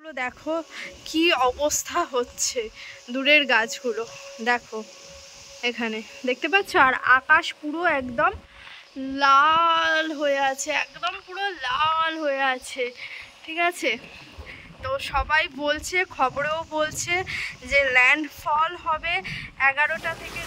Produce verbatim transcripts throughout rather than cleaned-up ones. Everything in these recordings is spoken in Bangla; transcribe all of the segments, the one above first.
গাছগুলো দেখো কি অবস্থা হচ্ছে, দূরের গাছগুলো দেখো এখানে দেখতে পাচ্ছ। আর আকাশ পুরো একদম লাল হয়ে আছে, একদম পুরো লাল হয়ে আছে, ঠিক আছে। তো সবাই বলছে, খবরেও বলছে যে ল্যান্ডফল হবে এগারোটা থেকে।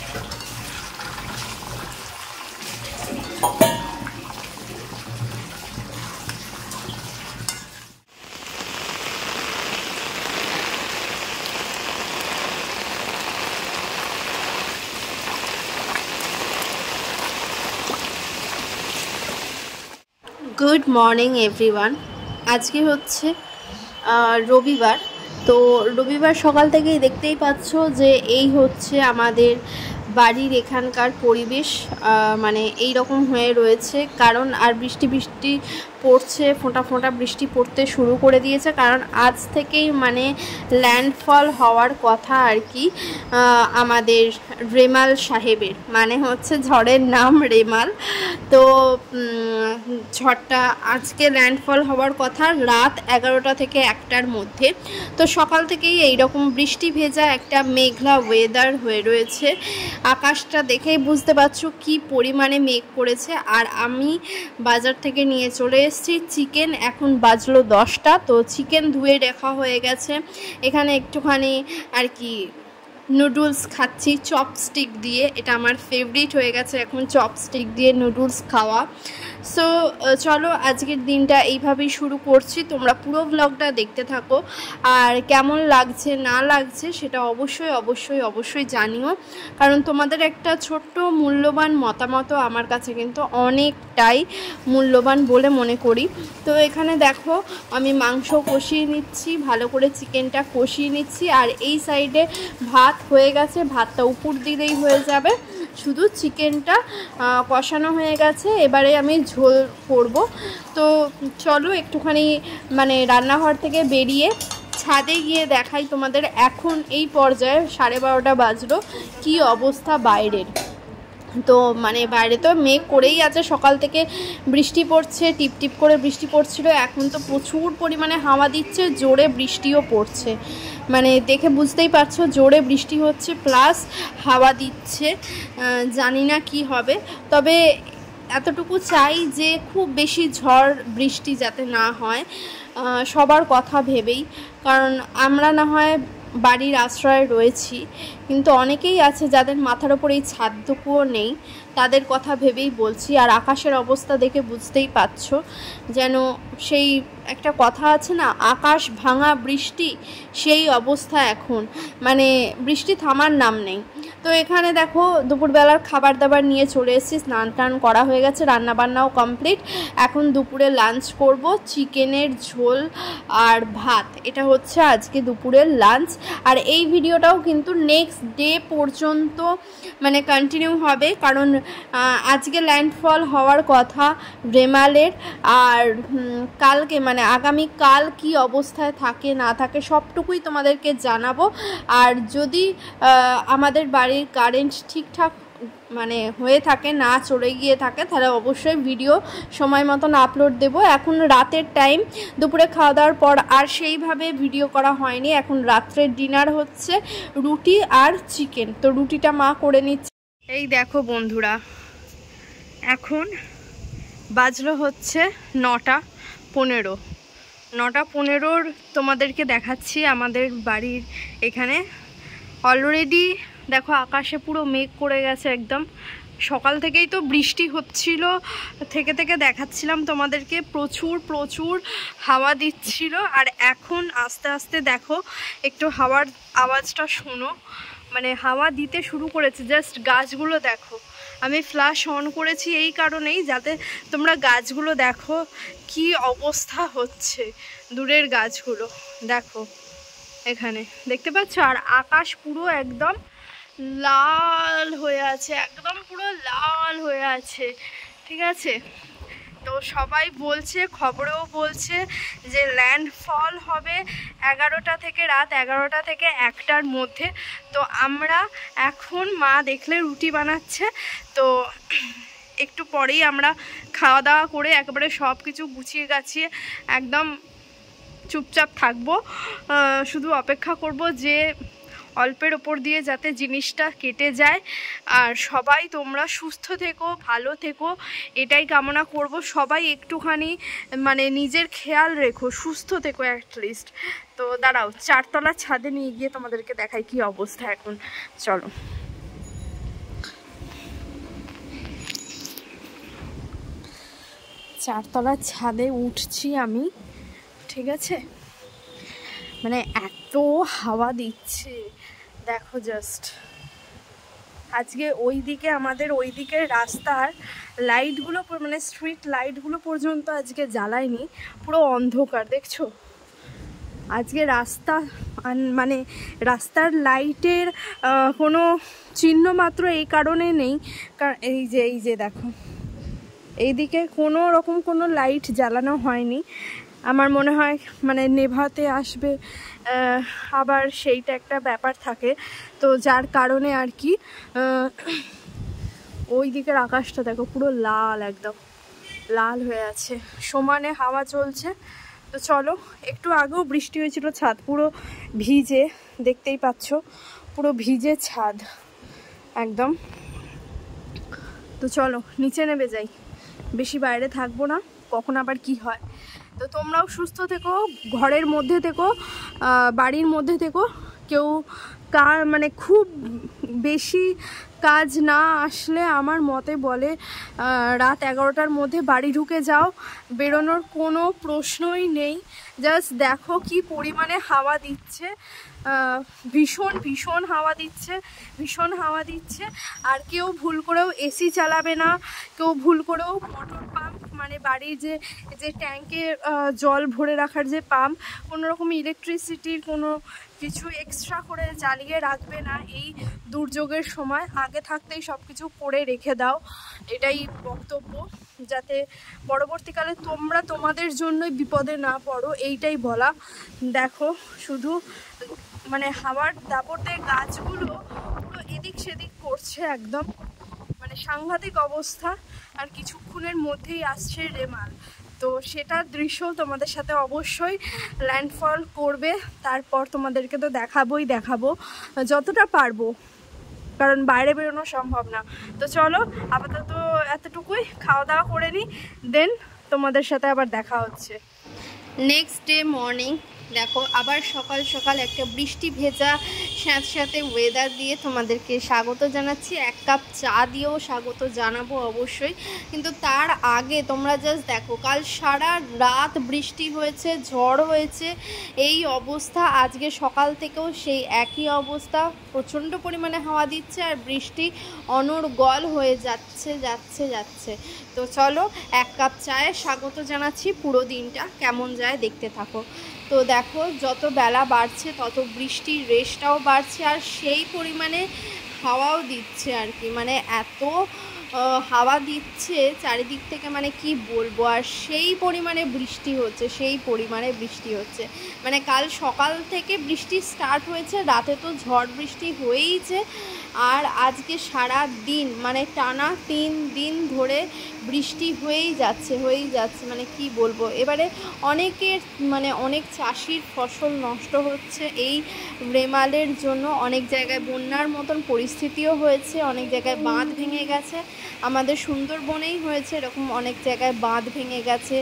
Good morning everyone. আজকে হচ্ছে রবিবার। তো রবিবার সকাল থেকেই দেখতেই পাচ্ছ যে এই হচ্ছে আমাদের বাড়ির এখানকার পরিবেশ, মানে এই রকম হয়ে রয়েছে। কারণ আর বৃষ্টি বৃষ্টি পড়ছে, ফোঁটা ফোঁটা বৃষ্টি পড়তে শুরু করে দিয়েছে। কারণ আজ থেকেই মানে ল্যান্ডফল হওয়ার কথা আর কি আমাদের রেমাল সাহেবের, মানে হচ্ছে ঝড়ের নাম রেমাল। তো ঝড়টা আজকে ল্যান্ডফল হওয়ার কথা রাত এগারোটা থেকে একটার মধ্যে। তো সকাল থেকেই এইরকম বৃষ্টি ভেজা একটা মেঘলা ওয়েদার হয়ে রয়েছে। আকাশটা দেখেই বুঝতে পারছো কি পরিমাণে মেঘ করেছে। আর আমি বাজার থেকে নিয়ে চলে এসেছি চিকেন। এখন বাজলো দশটা। তো চিকেন ধুয়ে রাখা হয়ে গেছে। এখানে একটুখানি আর কি নুডলস খাচ্ছি চপস্টিক দিয়ে। এটা আমার ফেভারিট হয়ে গেছে এখন চপস্টিক দিয়ে নুডলস খাওয়া। সো চলো আজকের দিনটা এইভাবেই শুরু করছি। তোমরা পুরো ব্লগটা দেখতে থাকো, আর কেমন লাগছে না লাগছে সেটা অবশ্যই অবশ্যই অবশ্যই জানিও। কারণ তোমাদের একটা ছোট্ট মূল্যবান মতামত আমার কাছে কিন্তু অনেকটাই মূল্যবান বলে মনে করি। তো এখানে দেখো আমি মাংস কষিয়ে নিচ্ছি, ভালো করে চিকেনটা কষিয়ে নিচ্ছি। আর এই সাইডে ভাত হয়ে গেছে, ভাতটা উপর দিলেই হয়ে যাবে। শুধু চিকেনটা কষানো হয়ে গেছে, এবারে আমি ঝোল করব। তো চলো একটুখানি মানে রান্নাঘর থেকে বেরিয়ে ছাদে গিয়ে দেখাই তোমাদের। এখন এই পর্যায়ে সাড়ে বারোটা বাজলো, কি অবস্থা বাইরের। তো মানে বাইরে তো মেঘ করেই আছে, সকাল থেকে বৃষ্টি পড়ছে, টিপ টিপ করে বৃষ্টি পড়ছিল। এখন তো প্রচুর পরিমাণে হাওয়া দিচ্ছে, জোরে বৃষ্টিও পড়ছে। মানে দেখে বুঝতেই পারছো জোরে বৃষ্টি হচ্ছে প্লাস হাওয়া দিচ্ছে। জানি না কি হবে, তবে এতটুকু চাই যে খুব বেশি ঝড় বৃষ্টি যাতে না হয়, সবার কথা ভেবেই। কারণ আমরা না হয় বাড়ির আশ্রয়ে রয়েছি, কিন্তু অনেকেই আছে যাদের মাথার ওপর এই ছাদটুকুও নেই, তাদের কথা ভেবেই বলছি। আর আকাশের অবস্থা দেখে বুঝতেই পারছো, যেন সেই একটা কথা আছে না, আকাশ ভাঙা বৃষ্টি, সেই অবস্থা এখন। মানে বৃষ্টি থামার নাম নেই। তো এখানে দেখো দুপুরবেলার খাবার দাবার নিয়ে চলে এসেছি, স্নান টান করা হয়ে গেছে, রান্নাবান্নাও কমপ্লিট। এখন দুপুরে লাঞ্চ করব, চিকেনের ঝোল আর ভাত। এটা হচ্ছে আজকে দুপুরের লাঞ্চ। আর এই ভিডিওটাও কিন্তু নেক্সট ডে পর্যন্ত মানে কন্টিনিউ হবে, কারণ আজকে ল্যান্ডফল হওয়ার কথা রেমালের। আর কালকে মানে আগামী কাল কি অবস্থায় থাকে না থাকে সবটুকুই তোমাদেরকে জানাবো। আর যদি আমাদের বাড়ির কারেন্ট ঠিকঠাক মানে হয়ে থাকে, না চলে গিয়ে থাকে, তাহলে অবশ্যই ভিডিও সময় মতন আপলোড দেব। এখন রাতের টাইম, দুপুরে খাওয়া দাওয়ার পর আর সেইভাবে ভিডিও করা হয়নি। এখন রাত্রের ডিনার হচ্ছে রুটি আর চিকেন। তো রুটিটা মা করে নিচ্ছে। এই দেখো বন্ধুরা, এখন বাজলো হচ্ছে নটা পনেরো। নটা পনেরোর তোমাদেরকে দেখাচ্ছি আমাদের বাড়ির এখানে। অলরেডি দেখো আকাশে পুরো মেঘ করে গেছে একদম। সকাল থেকেই তো বৃষ্টি হচ্ছিল, থেকে থেকে দেখাচ্ছিলাম তোমাদেরকে, প্রচুর প্রচুর হাওয়া দিচ্ছিল। আর এখন আস্তে আস্তে দেখো একটু হাওয়ার আওয়াজটা শোনো, মানে হাওয়া দিতে শুরু করেছে। জাস্ট গাছগুলো দেখো, আমি ফ্ল্যাশ অন করেছি এই কারণেই যাতে তোমরা গাছগুলো দেখো কি অবস্থা হচ্ছে, দূরের গাছগুলো দেখো এখানে দেখতে পাচ্ছ। আর আকাশ পুরো একদম লাল হয়ে আছে, একদম পুরো লাল হয়ে আছে, ঠিক আছে। তো সবাই বলছে, খবরেও বলছে যে ল্যান্ডফল হবে এগারোটা থেকে রাত এগারোটা থেকে একটার মধ্যে। তো আমরা এখন মা দেখলে রুটি বানাচ্ছে, তো একটু পরেই আমরা খাওয়া দাওয়া করে একেবারে সব কিছু গুছিয়ে গাছিয়ে একদম চুপচাপ থাকবো, শুধু অপেক্ষা করব যে অল্পের ওপর দিয়ে যাতে জিনিসটা কেটে যায়। আর সবাই তোমরা সুস্থ থেকো, ভালো থেকো, এটাই কামনা করব। সবাই একটুখানি মানে নিজের খেয়াল রেখো, সুস্থ থেকো অ্যাটলিস্ট। তো দাঁড়াও, চারতলার ছাদে নিয়ে গিয়ে তোমাদেরকে দেখাই কি অবস্থা এখন। চলো, চারতলার ছাদে উঠছি আমি, ঠিক আছে? মানে এত হাওয়া দিচ্ছে দেখো জাস্ট। আজকে ওই দিকে আমাদের ওই দিকের রাস্তার লাইটগুলো মানে স্ট্রিট লাইটগুলো পর্যন্ত আজকে জ্বালায়নি, পুরো অন্ধকার দেখছো। আজকে রাস্তা মানে রাস্তার লাইটের কোনো চিহ্ন মাত্র এই কারণে নেই, কারণ এই যে এই যে দেখো এইদিকে কোনো রকম কোনো লাইট জ্বালানো হয়নি। আমার মনে হয় মানে নেভাতে আসবে, আবার সেইটা একটা ব্যাপার থাকে, তো যার কারণে আর কি ওই দিকের আকাশটা দেখো পুরো লাল, একদম লাল হয়ে আছে, সমানে হাওয়া চলছে। তো চলো, একটু আগেও বৃষ্টি হয়েছিল, ছাদ পুরো ভিজে, দেখতেই পাচ্ছ পুরো ভিজে ছাদ একদম। তো চলো নিচে নেমে যাই, বেশি বাইরে থাকবো না, কখন আবার কি হয়। তো তোমরাও সুস্থ থেকো, ঘরের মধ্যে থেকো, বাড়ির মধ্যে থেকো, কেউ কার মানে খুব বেশি কাজ না আসলে আমার মতে বলে রাত এগারোটার মধ্যে বাড়ি ঢুকে যাও, বেরোনোর কোনো প্রশ্নই নেই। জাস্ট দেখো কি পরিমাণে হাওয়া দিচ্ছে, ভীষণ ভীষণ হাওয়া দিচ্ছে, ভীষণ হাওয়া দিচ্ছে। আর কেউ ভুল করেও এসি চালাবে না, কেউ ভুল করেও মোটর পাম্প মানে বাড়ির যে যে ট্যাঙ্কে জল ভরে রাখার যে পাম্প, কোনো রকম ইলেকট্রিসিটির কোনো কিছু এক্সট্রা করে জ্বালিয়ে রাখবে না এই দুর্যোগের সময়। আগে থাকতেই সব কিছু করে রেখে দাও, এটাই বক্তব্য, যাতে পরবর্তীকালে তোমরা তোমাদের জন্যই বিপদে না পড়ো, এইটাই বলা। দেখো শুধু মানে হাওয়ার দাপটে গাছগুলো পুরো এদিক সেদিক করছে একদম, মানে সাংঘাতিক অবস্থা। আর কিছুক্ষণের মধ্যেই আসছে রেমাল, তো সেটার দৃশ্য তোমাদের সাথে অবশ্যই ল্যান্ডফল করবে, তারপর তোমাদেরকে তো দেখাবোই দেখাবো যতটা পারবো, কারণ বাইরে বেরোনো সম্ভব না। তো চলো আপাতত এতটুকুই, খাওয়া দাওয়া করে নিই, দেন তোমাদের সাথে আবার দেখা হচ্ছে। নেক্সট ডে মর্নিং, দেখো আবার সকাল সকাল একটা বৃষ্টি ভেজা স্যাঁত স্যাঁতে ওয়েদার দিয়ে তোমাদেরকে স্বাগত জানাচ্ছি। এক কাপ চা দিয়েও স্বাগত জানাবো অবশ্যই, কিন্তু তার আগে তোমরা জাস্ট দেখো, কাল সারা রাত বৃষ্টি হয়েছে, ঝড় হয়েছে, এই অবস্থা আজকে সকাল থেকেও সেই একই অবস্থা, প্রচণ্ড পরিমাণে হাওয়া দিচ্ছে আর বৃষ্টি অনর্গল হয়ে যাচ্ছে যাচ্ছে যাচ্ছে। তো চলো এক কাপ চায়ে স্বাগত জানাচ্ছি, পুরো দিনটা কেমন যায় দেখতে থাকো। তো দেখো যত বেলা বাড়ছে তত বৃষ্টির রেশটাও বাড়ছে, আর সেই পরিমাণে হাওয়াও দিচ্ছে আর কি, মানে এত হাওয়া দিচ্ছে চারিদিক থেকে, মানে কি বলবো। আর সেই পরিমাণে বৃষ্টি হচ্ছে, সেই পরিমাণে বৃষ্টি হচ্ছে, মানে কাল সকাল থেকে বৃষ্টি স্টার্ট হয়েছে, রাতে তো ঝড় বৃষ্টি হয়েইছে, আর আজকে সারা দিন মানে টানা তিন দিন ধরে বৃষ্টি হয়েই যাচ্ছে হয়েই যাচ্ছে মানে কি বলবো। এবারে অনেকের মানে অনেক চাষির ফসল নষ্ট হচ্ছে এই রেমালের জন্য, অনেক জায়গায় বন্যার মতন পরিস্থিতিও হয়েছে, অনেক জায়গায় বাঁধ ভেঙে গেছে, আমাদের সুন্দরবনেই হয়েছে এরকম, অনেক জায়গায় বাঁধ ভেঙে গেছে,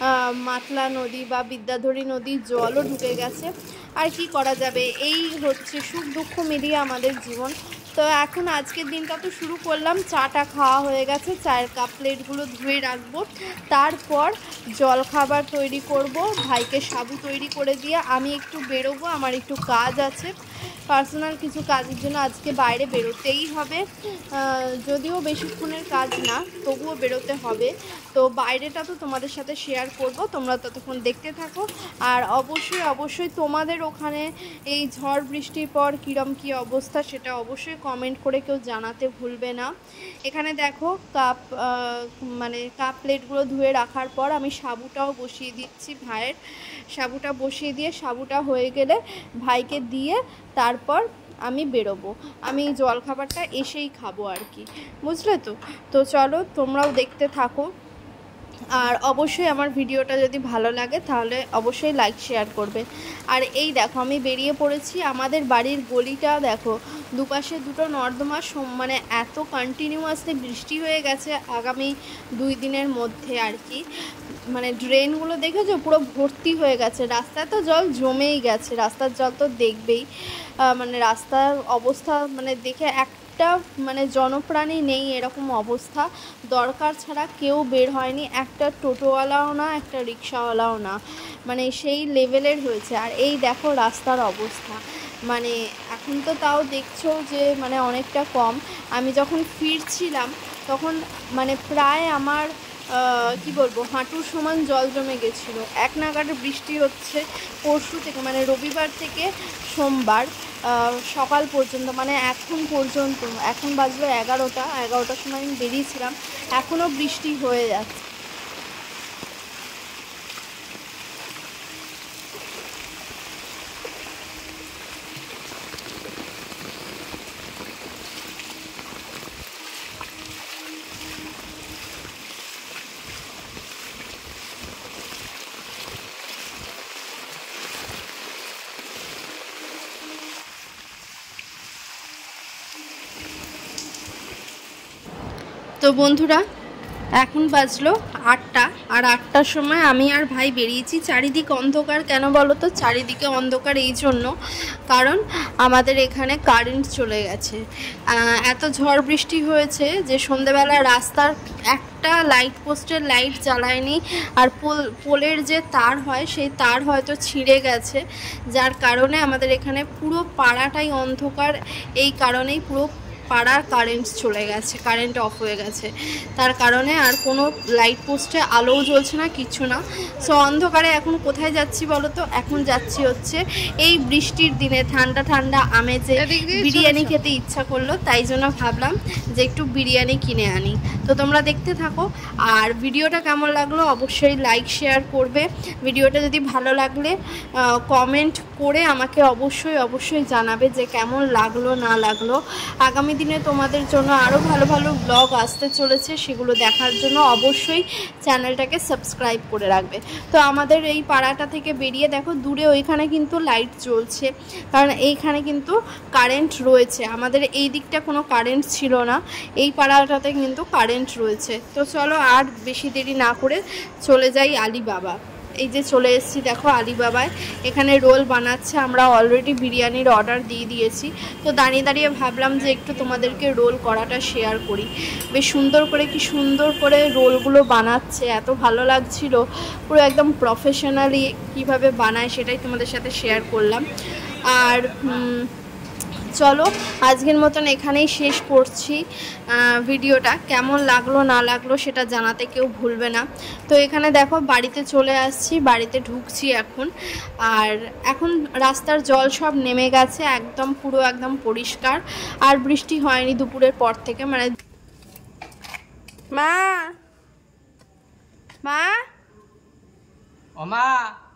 মাতলা নদী বা বিদ্যাধরী নদীর জলও ঢুকে গেছে। আর কি করা যাবে, এই হচ্ছে সুখ দুঃখ মিলিয়ে আমাদের জীবন। তো এখন আজকের দিনটা তো শুরু করলাম, চাটা খাওয়া হয়ে গেছে, চায়ের কাপ প্লেটগুলো ধুয়ে রাখবো, তারপর জল খাবার তৈরি করব, ভাইকে সাবু তৈরি করে দিয়ে আমি একটু বেরোবো, আমার একটু কাজ আছে, পার্সোনাল কিছু কাজের জন্য আজকে বাইরে বেরোতেই হবে, যদিও বেশিক্ষণের কাজ না তবুও বেরোতে হবে। তো বাইরেটা তো তোমাদের সাথে শেয়ার করব, তোমরা ততক্ষণ দেখতে থাকো। আর অবশ্যই অবশ্যই তোমাদের ওখানে এই ঝড় বৃষ্টির পর কীরম কী অবস্থা সেটা অবশ্যই কমেন্ট করে কেউ জানাতে ভুলবে না। এখানে দেখো কাপ মানে কাপ প্লেটগুলো ধুয়ে রাখার পর আমি সাবুটাও বসিয়ে দিচ্ছি, ভাইয়ের সাবুটা বসিয়ে দিয়ে সাবুটা হয়ে গেলে ভাইকে দিয়ে তারপর আমি বেরোবো, আমি জল খাবারটা এসেই খাবো আর কি, বুঝলে তো। তো চলো তোমরাও দেখতে থাকো। আর অবশ্যই আমার ভিডিওটা যদি ভালো লাগে তাহলে অবশ্যই লাইক শেয়ার করবে। আর এই দেখো আমি বেরিয়ে পড়েছি, আমাদের বাড়ির গলিটা দেখো, দুপাশে দুটো নর্দমা, মানে এত কন্টিনিউয়াসলি বৃষ্টি হয়ে গেছে আগামী দুই দিনের মধ্যে আর কি। মানে ড্রেনগুলো দেখেছো পুরো ভর্তি হয়ে গেছে, রাস্তায় তো জল জমেই গেছে, রাস্তার জল তো দেখবেই। মানে রাস্তার অবস্থা মানে দেখে একটা মানে জনপ্রাণী নেই এরকম অবস্থা, দরকার ছাড়া কেউ বের হয়নি, একটা টোটোওয়ালাও না, একটা রিক্সাওয়ালাও না, মানে সেই লেভেলের হয়েছে। আর এই দেখো রাস্তার অবস্থা, মানে এখন তো তাও দেখছো যে মানে অনেকটা কম। আমি যখন ফিরছিলাম তখন মানে প্রায় আমার কি বলবো হাঁটুর সমান জল জমে গেছিলো। এক নাগাড়ে বৃষ্টি হচ্ছে পরশু থেকে, মানে রবিবার থেকে সোমবার সকাল পর্যন্ত, মানে এখন পর্যন্ত, এখন বাজলো এগারোটা এগারোটার সময় আমি বেরিয়েছিলাম, এখনও বৃষ্টি হয়ে যাচ্ছে। তো বন্ধুরা এখন বাজলো আটটা, আর আটটার সময় আমি আর ভাই বেরিয়েছি। চারিদিকে অন্ধকার কেন বলো তো? চারিদিকে অন্ধকার এই জন্য কারণ আমাদের এখানে কারেন্ট চলে গেছে। এত ঝড় বৃষ্টি হয়েছে যে সন্ধেবেলা রাস্তার একটা লাইট পোস্টের লাইট জ্বালায়নি, আর পোল পোলের যে তার হয় সেই তার হয়তো ছিঁড়ে গেছে, যার কারণে আমাদের এখানে পুরো পাড়াটাই অন্ধকার। এই কারণেই পুরো পাড়ার কারেন্ট চলে গেছে, কারেন্ট অফ হয়ে গেছে, তার কারণে আর কোনো লাইট পোস্টে আলোও জ্বলছে না, কিছু না। সো অন্ধকারে এখন কোথায় যাচ্ছি বলো তো? এখন যাচ্ছি হচ্ছে এই বৃষ্টির দিনে ঠান্ডা ঠান্ডা আমেজে বিরিয়ানি খেতে ইচ্ছা করলো, তাই জন্য ভাবলাম যে একটু বিরিয়ানি কিনে আনি। তো তোমরা দেখতে থাকো, আর ভিডিওটা কেমন লাগলো অবশ্যই লাইক শেয়ার করবে। ভিডিওটা যদি ভালো লাগলে কমেন্ট করে আমাকে অবশ্যই অবশ্যই জানাবে যে কেমন লাগলো না লাগলো। আগামী দিনে তোমাদের জন্য আরও ভালো ভালো ব্লগ আসতে চলেছে, সেগুলো দেখার জন্য অবশ্যই চ্যানেলটাকে সাবস্ক্রাইব করে রাখবে। তো আমাদের এই পাড়াটা থেকে বেরিয়ে দেখো দূরে ওইখানে কিন্তু লাইট জ্বলছে, কারণ এইখানে কিন্তু কারেন্ট রয়েছে। আমাদের এই দিকটা কোনো কারেন্ট ছিল না, এই পাড়াটাতে কিন্তু কারেন্ট রয়েছে। তো চলো আর বেশি দেরি না করে চলে যাই আলিবাবা। এই যে চলে এসেছি দেখো আলিবাবায়, এখানে রোল বানাচ্ছে, আমরা অলরেডি বিরিয়ানির অর্ডার দিয়ে দিয়েছি। তো দাঁড়িয়ে দাঁড়িয়ে ভাবলাম যে একটু তোমাদেরকে রোল করাটা শেয়ার করি। বেশ সুন্দর করে, কি সুন্দর করে রোলগুলো বানাচ্ছে, এত ভালো লাগছিল, পুরো একদম প্রফেশনালি কিভাবে বানায় সেটাই তোমাদের সাথে শেয়ার করলাম। আর চলো আজকের মতন এখানেই শেষ করছি ভিডিওটা। কেমন লাগলো না লাগলো সেটা জানাতে কেউ ভুলবে না। তো এখানে দেখো বাড়িতে চলে আসছি, বাড়িতে ঢুকছি এখন। আর এখন রাস্তার জল সব নেমে গেছে, একদম পুরো একদম পরিষ্কার, আর বৃষ্টি হয়নি দুপুরের পর থেকে। মানে মা মা ও মা